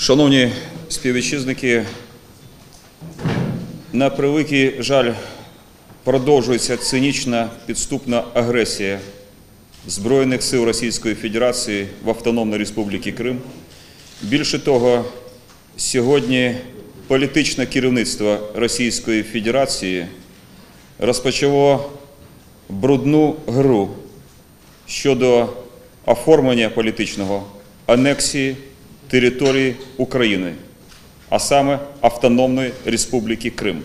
Шановні співвітчизники, на превеликий жаль, продовжується цинічна підступна агресія Збройних сил Російської Федерації в Автономній Республіці Крим. Більше того, сьогодні політичне керівництво Російської Федерації розпочало брудну гру щодо оформлення політичного анексії території України, а саме Автономної Республіки Крим.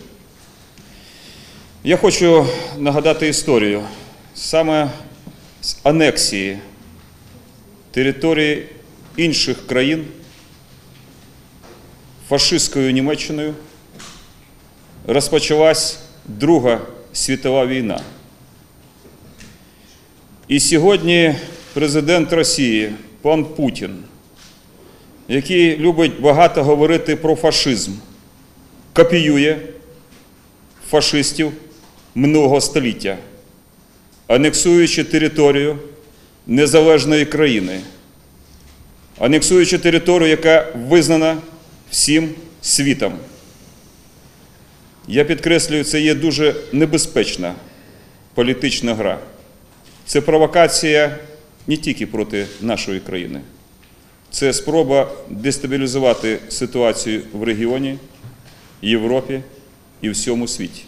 Я хочу нагадати історію. Саме з анексії території інших країн фашистською Німеччиною розпочалась Друга світова війна. І сьогодні президент Росії, пан Путін, який любить багато говорити про фашизм, копіює фашистів минулого століття, анексуючи територію незалежної країни, анексуючи територію, яка визнана всім світом. Я підкреслюю, це є дуже небезпечна політична гра. Це провокація не тільки проти нашої країни. Це спроба дестабілізувати ситуацію в регіоні, Європі і всьому світі.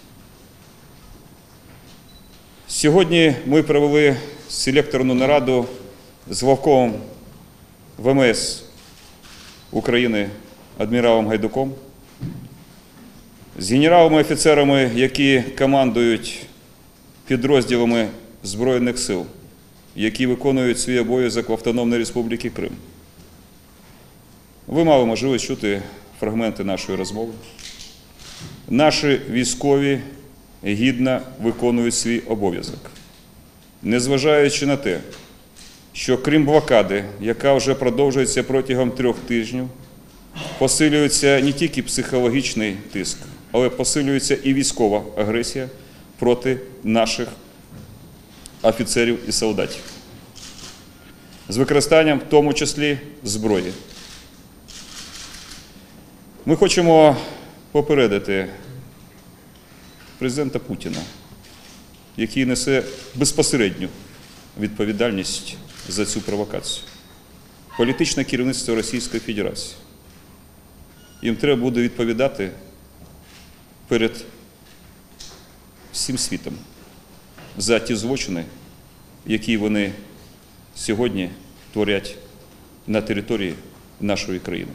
Сьогодні ми провели селекторну нараду з главкомом ВМС України адміралом Гайдуком, з генералами-офіцерами, які командують підрозділами Збройних сил, які виконують свій обов'язок в Автономній Республіці Крим. Ви мали можливість чути фрагменти нашої розмови. Наші військові гідно виконують свій обов'язок. Незважаючи на те, що крім блокади, яка вже продовжується протягом 3 тижнів, посилюється не тільки психологічний тиск, але посилюється і військова агресія проти наших офіцерів і солдатів. З використанням, в тому числі, зброї. Ми хочемо попередити президента Путіна, який несе безпосередню відповідальність за цю провокацію. Політичне керівництво Російської Федерації. Їм треба буде відповідати перед всім світом за ті злочини, які вони сьогодні творять на території нашої країни.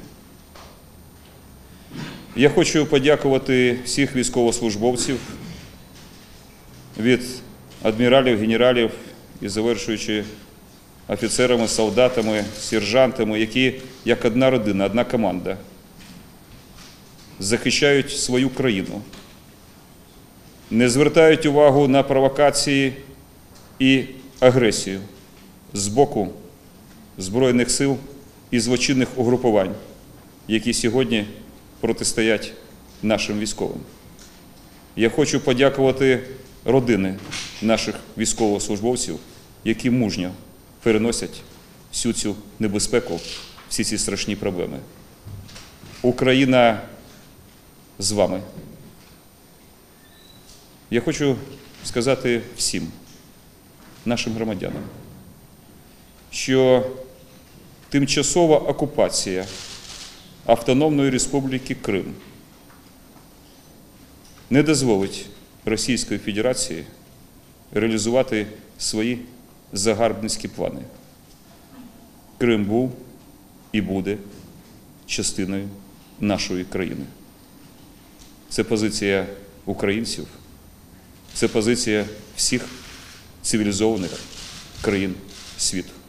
Я хочу подякувати всіх військовослужбовців від адміралів, генералів і завершуючи офіцерами, солдатами, сержантами, які як одна родина, одна команда захищають свою країну, не звертають увагу на провокації і агресію з боку Збройних сил і злочинних угрупувань, які сьогодні протистоять нашим військовим. Я хочу подякувати родини наших військовослужбовців, які мужньо переносять всю цю небезпеку, всі ці страшні проблеми. Україна з вами. Я хочу сказати всім нашим громадянам, що тимчасова окупація Автономної Республіки Крим не дозволить Російської Федерації реалізувати свої загарбницькі плани. Крим був і буде частиною нашої країни. Це позиція українців, це позиція всіх цивілізованих країн світу.